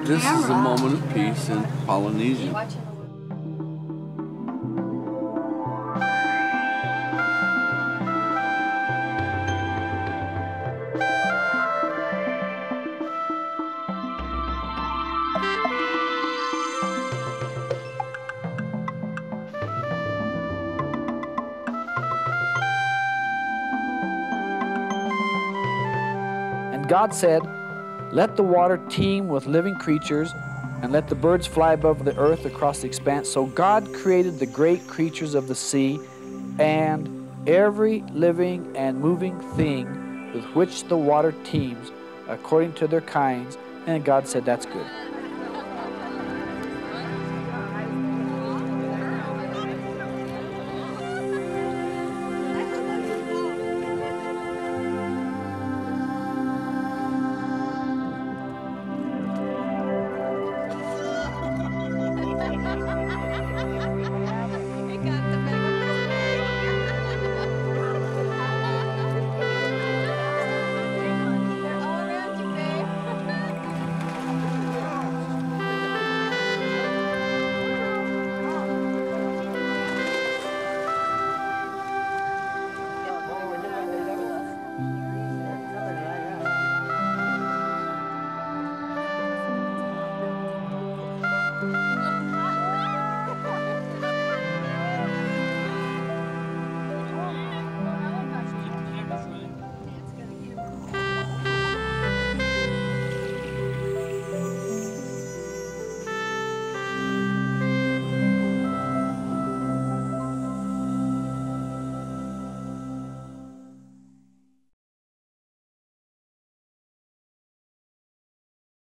This is a moment of peace in Polynesia. And God said, "Let the water teem with living creatures, and let the birds fly above the earth across the expanse." So God created the great creatures of the sea, and every living and moving thing with which the water teems, according to their kinds. And God said, "That's good."